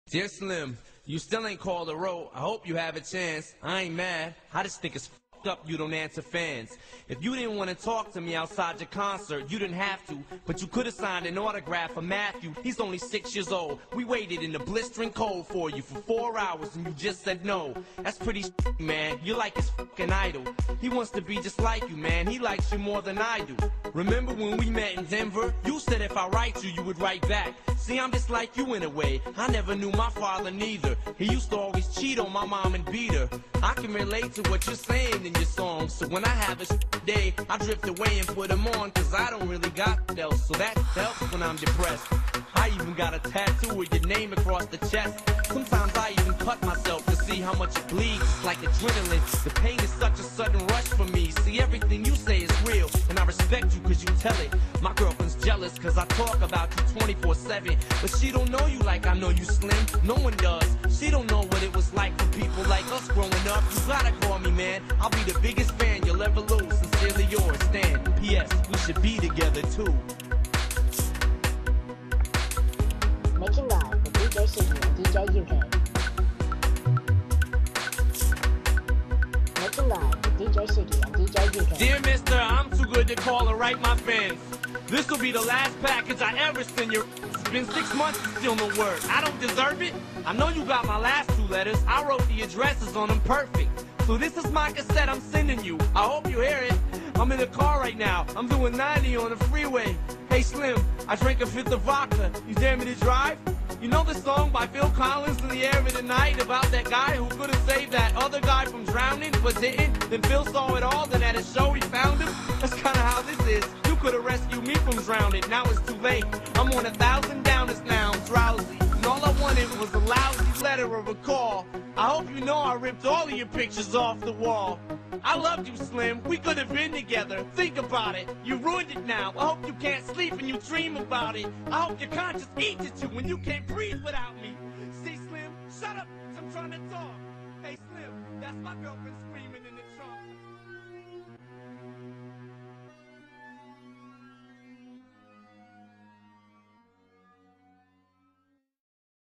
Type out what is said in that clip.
Dear Slim, you still ain't called a row. I hope you have a chance. I ain't mad. I just think it's f***ed up you don't answer fans. If you didn't want to talk to me outside your concert, you didn't have to. But you could have signed an autograph for Matthew. He's only 6 years old. We waited in the blistering cold for you for 4 hours and you just said no. That's pretty man. You're like his fucking idol. He wants to be just like you, man. He likes you more than I do. Remember when we met in Denver? You said if I write you, you would write back. See, I'm just like you in a way. I never knew my father neither. He used to always cheat on my mom and beat her. I can relate to what you're saying in your songs. So when I have a day, I drift away and put them on. Cause I don't really got else. So that helps when I'm depressed. I even got a tattoo with your name across the chest. Sometimes I even cut myself to see how much it bleeds. It's like adrenaline. The pain is such a sudden rush for me. See, everything you say is real, and I respect you cause you tell it. My girlfriend's jealous cause I talk about you 24/7. But she don't know you like I know you, Slim. No one does. She don't know what it was like for people like us growing up. You gotta call me, man. I'll be the biggest fan you'll ever lose. Sincerely yours, Stan. P.S. We should be together too. Making Live with DJ Siggy and DJ UK. Making Live with DJ Siggy and DJ UK. Dear Mister, I'm too good to call or write my fans. This will be the last package I ever send you. It's been 6 months and still no word. I don't deserve it. I know you got my last 2 letters. I wrote the addresses on them perfect. So this is my cassette I'm sending you. I hope you hear it. I'm in the car right now. I'm doing 90 on the freeway. Hey Slim, I drank a 5th of vodka. You dare me to drive? You know the song by Phil Collins, In the Air of the Night, about that guy who could have saved that other guy from drowning, but didn't? Then Phil saw it all, then at a show he found him? That's kinda how this is. You could have rescued me from drowning, now it's too late. I'm on 1,000 downers now, I'm drowsy. And all I wanted was a lousy letter of a call. I hope you know I ripped all of your pictures off the wall. I loved you, Slim. We could have been together. Think about it. You ruined it now. I hope you can't sleep and you dream about it. I hope your conscience eats at you when you can't breathe without me. See, Slim, shut up. I'm trying to talk. Hey, Slim, that's my girlfriend's